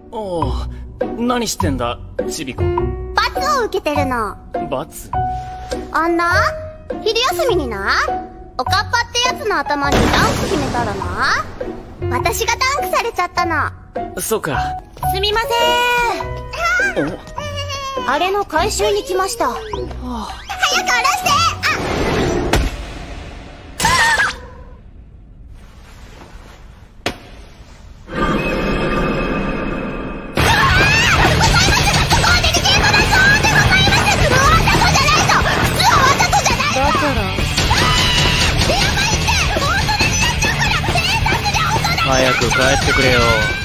おお、何してんだ、ちびこ。 罰を受けてるの。 罰？ あんな昼休みにな、おかっぱってやつの頭にダンク決めたらな、私がダンクされちゃったの。 そうか。 すみません。あれの回収に来ました。早く下ろして。 早く帰ってくれよ。